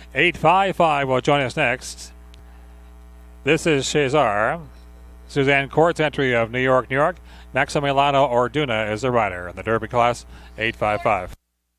855 will join us next. This is CHESAR. Suzanne Court's entry of New York, New York. Maximiliano Orduna is the rider in the Derby class, 855.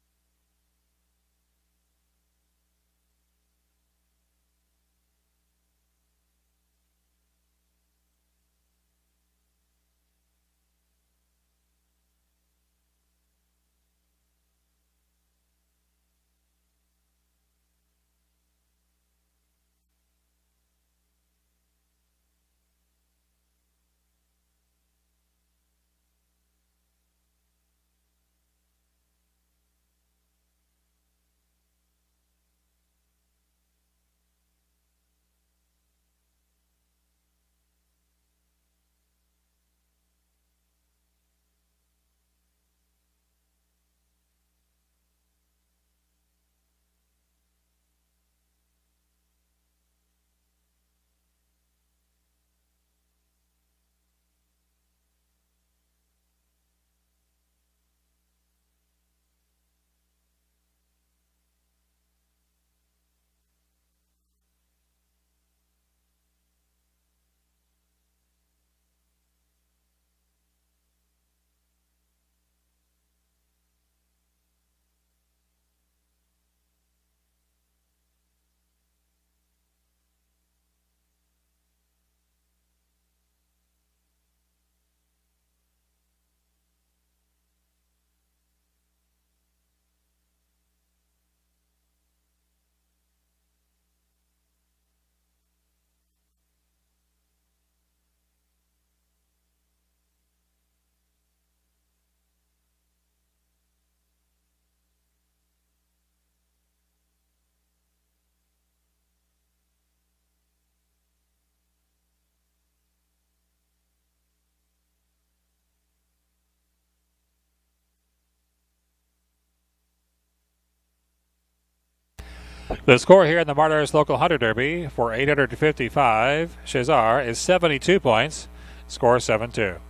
The score here in the MARDERS Local Hunter Derby for 855 CHESAR is 72 points. Score 7-2.